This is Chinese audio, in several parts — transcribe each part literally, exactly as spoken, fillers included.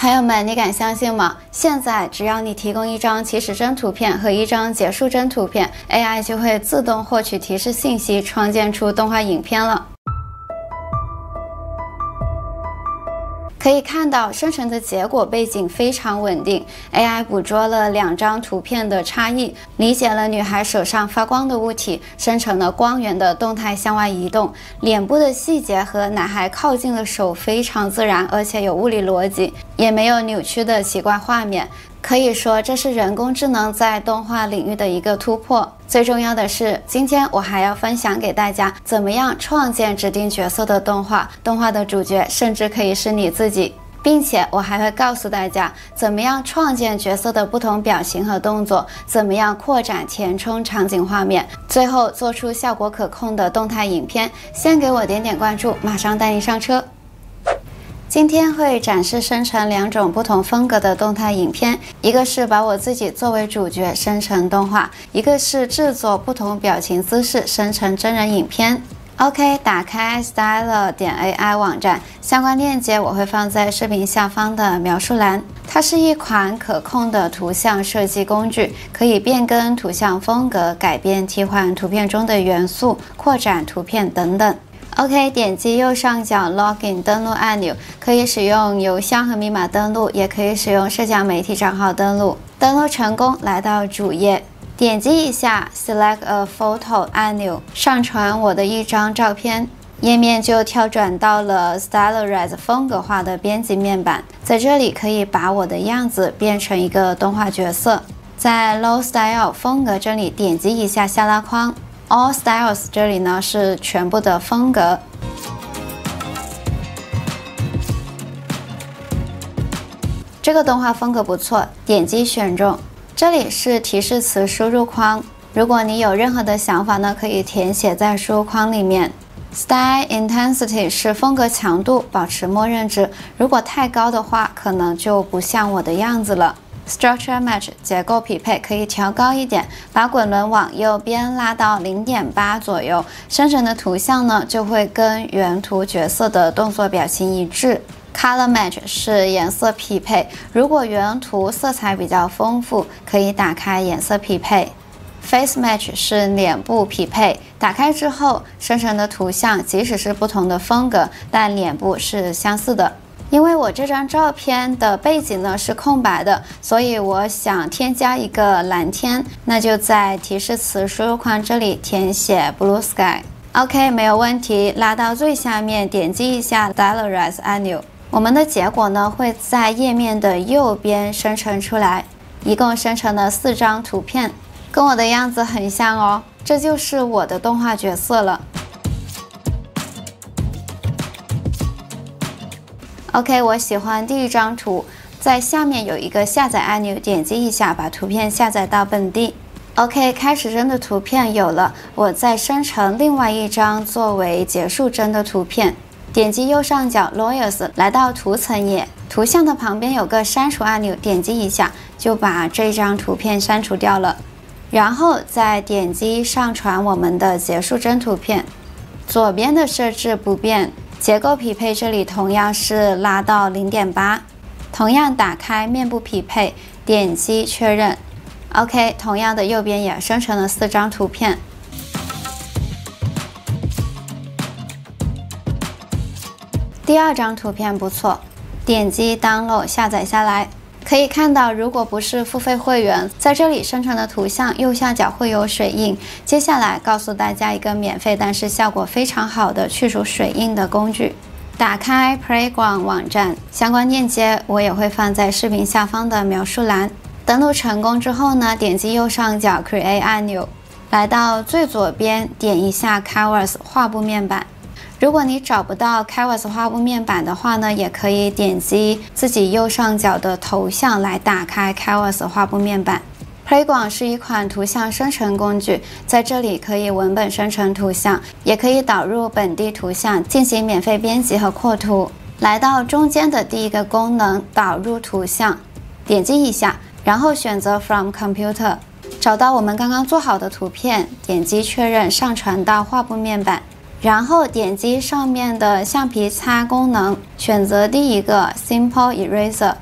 朋友们，你敢相信吗？现在只要你提供一张起始帧图片和一张结束帧图片 ，A I 就会自动获取提示信息，创建出动画影片了。可以看到，生成的结果背景非常稳定 ，A I 捕捉了两张图片的差异，理解了女孩手上发光的物体，生成了光源的动态向外移动，脸部的细节和男孩靠近的手非常自然，而且有物理逻辑，也没有扭曲的奇怪画面。可以说，这是人工智能在动画领域的一个突破。最重要的是，今天我还要分享给大家，怎么样创建指定角色的动画，动画的主角甚至可以是你自己。并且我还会告诉大家，怎么样创建角色的不同表情和动作，怎么样扩展填充场景画面，最后做出效果可控的动态影片。先给我点点关注，马上带你上车。今天会展示生成两种不同风格的动态影片，一个是把我自己作为主角生成动画，一个是制作不同表情姿势生成真人影片。OK， 打开 Styler 点 A I 网站，相关链接我会放在视频下方的描述栏。它是一款可控的图像设计工具，可以变更图像风格、改变替换图片中的元素、扩展图片等等。OK， 点击右上角 Login 登录按钮，可以使用邮箱和密码登录，也可以使用社交媒体账号登录。登录成功，来到主页，点击一下 Select a Photo 按钮，上传我的一张照片。页面就跳转到了 Stylize 风格化的编辑面板，在这里可以把我的样子变成一个动画角色。在 Low Style 风格这里点击一下下拉框。All Styles 这里呢是全部的风格。这个动画风格不错，点击选中。这里是提示词输入框，如果你有任何的想法呢，可以填写在输入框里面。Style Intensity 是风格强度，保持默认值，如果太高的话，可能就不像我的样子了。Structure Match 结构匹配可以调高一点，把滚轮往右边拉到 零点八 左右，生成的图像呢就会跟原图角色的动作表情一致。Color Match 是颜色匹配，如果原图色彩比较丰富，可以打开颜色匹配。Face Match 是脸部匹配，打开之后生成的图像即使是不同的风格，但脸部是相似的。因为我这张照片的背景呢是空白的，所以我想添加一个蓝天，那就在提示词输入框这里填写 Blue Sky。OK， 没有问题，拉到最下面，点击一下 Stylize 按钮。我们的结果呢会在页面的右边生成出来，一共生成了四张图片，跟我的样子很像哦，这就是我的动画角色了。OK， 我喜欢第一张图，在下面有一个下载按钮，点击一下，把图片下载到本地。OK， 开始帧的图片有了，我再生成另外一张作为结束帧的图片。点击右上角 Layers， 来到图层页，图像的旁边有个删除按钮，点击一下就把这张图片删除掉了。然后再点击上传我们的结束帧图片，左边的设置不变。结构匹配这里同样是拉到 零点八， 同样打开面部匹配，点击确认。OK， 同样的右边也生成了四张图片。第二张图片不错，点击 Download 下载下来。可以看到，如果不是付费会员，在这里生成的图像右下角会有水印。接下来告诉大家一个免费但是效果非常好的去除水印的工具。打开 Playground 网站，相关链接我也会放在视频下方的描述栏。登录成功之后呢，点击右上角 Create 按钮，来到最左边点一下 Canvas 画布面板。如果你找不到 Canvas 画布面板的话呢，也可以点击自己右上角的头像来打开 Canvas 画布面板。Playground 是一款图像生成工具，在这里可以文本生成图像，也可以导入本地图像进行免费编辑和扩图。来到中间的第一个功能导入图像，点击一下，然后选择 From Computer， 找到我们刚刚做好的图片，点击确认上传到画布面板。然后点击上面的橡皮擦功能，选择第一个 Simple Eraser，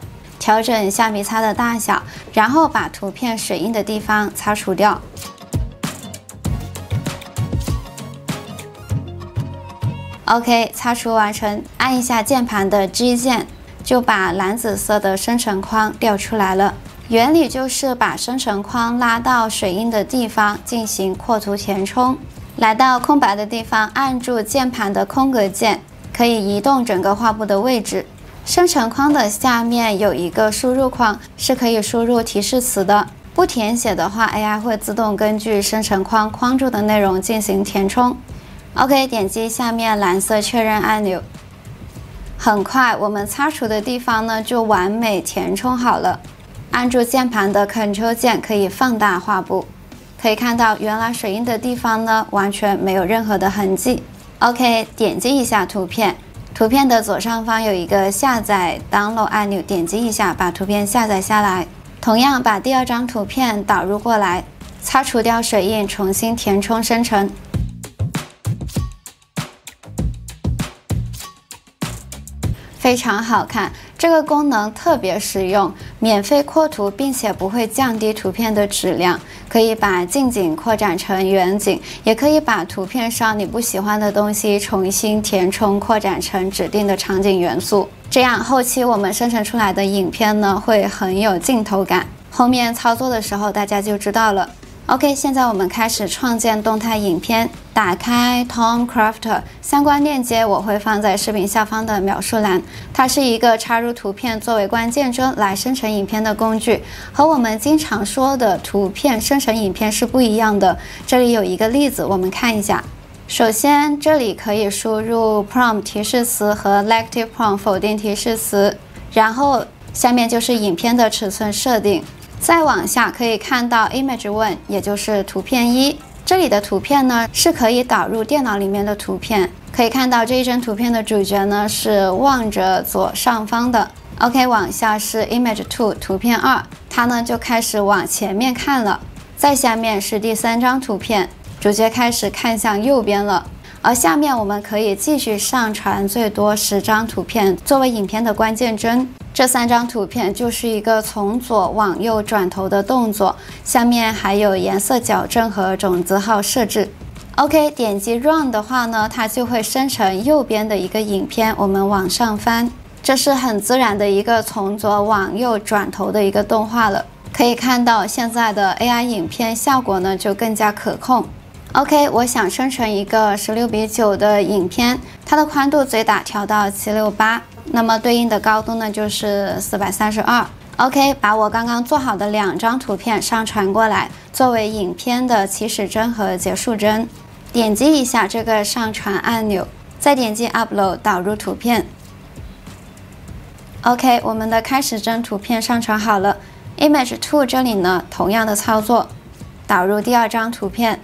调整橡皮擦的大小，然后把图片水印的地方擦除掉。OK， 擦除完成，按一下键盘的 G 键，就把蓝紫色的生成框调出来了。原理就是把生成框拉到水印的地方进行扩图填充。来到空白的地方，按住键盘的空格键，可以移动整个画布的位置。生成框的下面有一个输入框，是可以输入提示词的。不填写的话 ，A I 会自动根据生成框框住的内容进行填充。OK， 点击下面蓝色确认按钮。很快，我们擦除的地方呢就完美填充好了。按住键盘的 Ctrl 键可以放大画布，可以看到原来水印的地方呢完全没有任何的痕迹。OK， 点击一下图片，图片的左上方有一个下载 Download 按钮，点击一下把图片下载下来。同样把第二张图片导入过来，擦除掉水印，重新填充生成。非常好看，这个功能特别实用，免费扩图，并且不会降低图片的质量。可以把近景扩展成远景，也可以把图片上你不喜欢的东西重新填充扩展成指定的场景元素。这样后期我们生成出来的影片呢，会很有镜头感。后面操作的时候大家就知道了。OK， 现在我们开始创建动态影片。打开 Tom Crafter， 相关链接我会放在视频下方的描述栏。它是一个插入图片作为关键帧来生成影片的工具，和我们经常说的图片生成影片是不一样的。这里有一个例子，我们看一下。首先，这里可以输入 prompt 提示词和 negative prompt 否定提示词，然后下面就是影片的尺寸设定。再往下可以看到 image one， 也就是图片一。这里的图片呢是可以导入电脑里面的图片，可以看到这一张图片的主角呢是望着左上方的。OK， 往下是 image two 图片二，它呢就开始往前面看了。再下面是第三张图片，主角开始看向右边了。而下面我们可以继续上传最多十张图片作为影片的关键帧。这三张图片就是一个从左往右转头的动作，下面还有颜色矫正和种子号设置。OK， 点击 Run 的话呢，它就会生成右边的一个影片。我们往上翻，这是很自然的一个从左往右转头的一个动画了。可以看到现在的 A I 影片效果呢就更加可控。OK， 我想生成一个十六比九的影片，它的宽度最大调到七六八。那么对应的高度呢就是四百三十二。OK， 把我刚刚做好的两张图片上传过来，作为影片的起始帧和结束帧。点击一下这个上传按钮，再点击 Upload 导入图片。OK， 我们的开始帧图片上传好了。Image two 这里呢，同样的操作，导入第二张图片。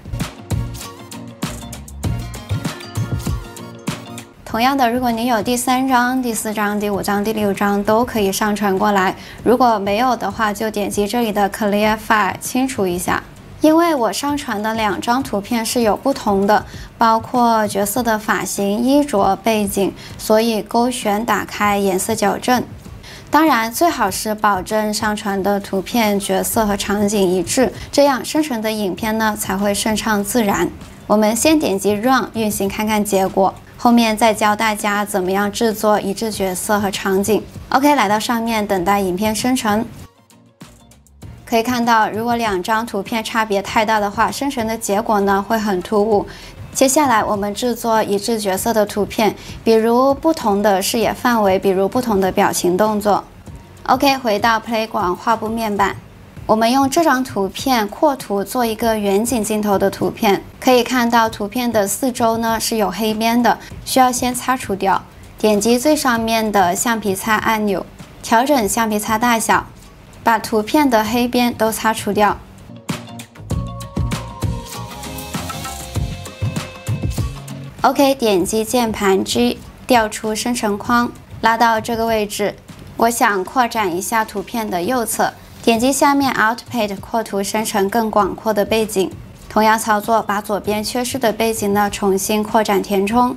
同样的，如果你有第三张、第四张、第五张、第六张都可以上传过来。如果没有的话，就点击这里的 Clear File 清除一下。因为我上传的两张图片是有不同的，包括角色的发型、衣着、背景，所以勾选打开颜色矫正。当然，最好是保证上传的图片、角色和场景一致，这样生成的影片呢才会顺畅自然。我们先点击 Run 运行看看结果。后面再教大家怎么样制作一致角色和场景。OK， 来到上面等待影片生成。可以看到，如果两张图片差别太大的话，生成的结果呢会很突兀。接下来我们制作一致角色的图片，比如不同的视野范围，比如不同的表情动作。OK， 回到 Playground 画布面板。我们用这张图片扩图做一个远景镜头的图片，可以看到图片的四周呢是有黑边的，需要先擦除掉。点击最上面的橡皮擦按钮，调整橡皮擦大小，把图片的黑边都擦除掉。OK， 点击键盘 G 调出生成框，拉到这个位置。我想扩展一下图片的右侧。点击下面 Output 扩图生成更广阔的背景，同样操作，把左边缺失的背景呢重新扩展填充。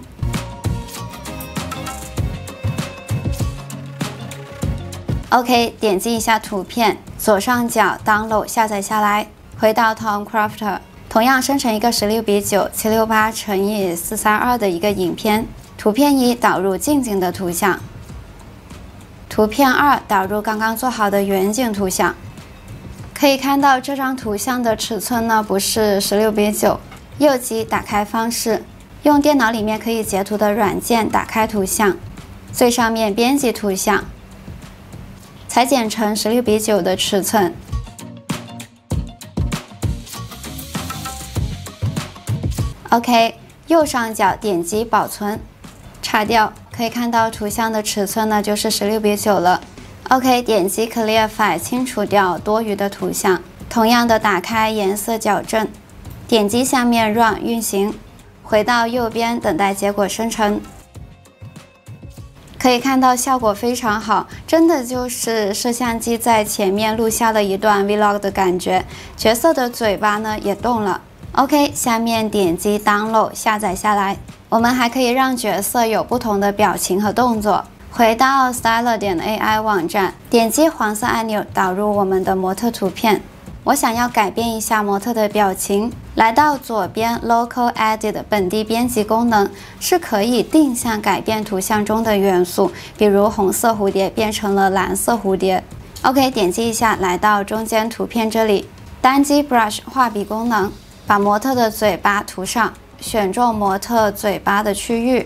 OK， 点击一下图片，左上角 Download 下载下来，回到 Tom Crafter， 同样生成一个十六比九 七六八乘以四三二的一个影片。图片一导入近景的图像，图片二导入刚刚做好的远景图像。可以看到这张图像的尺寸呢不是十六比九。右击打开方式，用电脑里面可以截图的软件打开图像，最上面编辑图像，裁剪成十六比九的尺寸。OK， 右上角点击保存，叉掉，可以看到图像的尺寸呢就是十六比九了。OK， 点击 Clear File 清除掉多余的图像，同样的打开颜色矫正，点击下面 Run 运行，回到右边等待结果生成。可以看到效果非常好，真的就是摄像机在前面录下了一段 Vlog 的感觉，角色的嘴巴呢也动了。OK， 下面点击 Download 下载下来。我们还可以让角色有不同的表情和动作。回到 Styler 点 A I 网站，点击黄色按钮导入我们的模特图片。我想要改变一下模特的表情，来到左边 Local Edit 本地编辑功能，是可以定向改变图像中的元素，比如红色蝴蝶变成了蓝色蝴蝶。OK， 点击一下，来到中间图片这里，单击 Brush 画笔功能，把模特的嘴巴涂上，选中模特嘴巴的区域。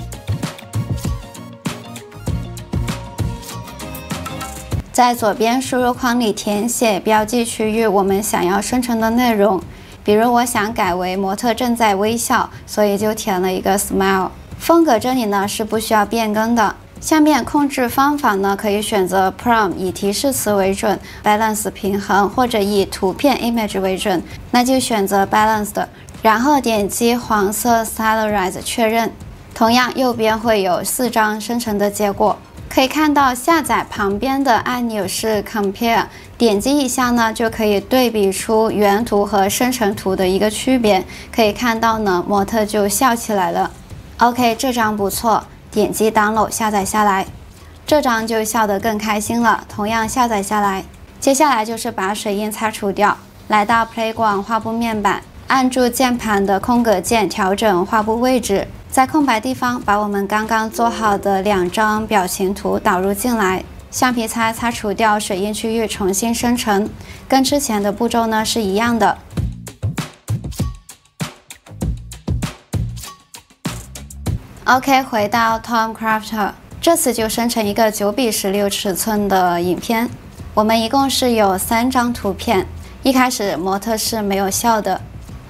在左边输入框里填写标记区域我们想要生成的内容，比如我想改为模特正在微笑，所以就填了一个 smile。风格这里呢是不需要变更的。下面控制方法呢可以选择 prompt 以提示词为准， balance 平衡，或者以图片 image 为准，那就选择 balanced， 然后点击黄色 stylize 确认。同样右边会有四张生成的结果。可以看到下载旁边的按钮是 Compare， 点击一下呢就可以对比出原图和生成图的一个区别。可以看到呢模特就笑起来了。OK， 这张不错，点击 Download 下载下来，这张就笑得更开心了，同样下载下来。接下来就是把水印擦除掉，来到 Playground 画布面板，按住键盘的空格键调整画布位置。在空白地方把我们刚刚做好的两张表情图导入进来，橡皮擦擦除掉水印区域，重新生成，跟之前的步骤呢是一样的。OK， 回到 Tom Crafter， 这次就生成一个九比十六尺寸的影片。我们一共是有三张图片，一开始模特是没有笑的。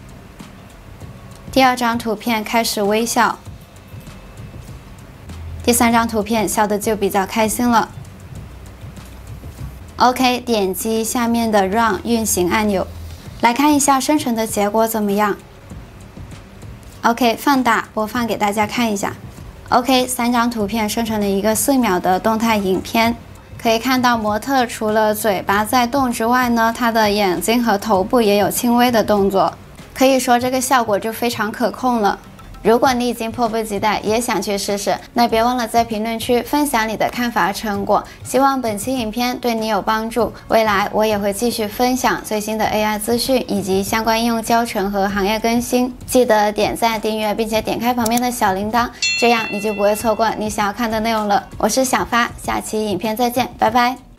第二张图片开始微笑，第三张图片笑的就比较开心了。OK， 点击下面的 Run 运行按钮，来看一下生成的结果怎么样。OK， 放大播放给大家看一下。OK， 三张图片生成了一个四秒的动态影片。可以看到模特除了嘴巴在动之外呢，她的眼睛和头部也有轻微的动作。可以说这个效果就非常可控了。如果你已经迫不及待也想去试试，那别忘了在评论区分享你的看法成果。希望本期影片对你有帮助，未来我也会继续分享最新的 A I 资讯以及相关应用教程和行业更新。记得点赞订阅并且点开旁边的小铃铛，这样你就不会错过你想要看的内容了。我是小发，下期影片再见，拜拜。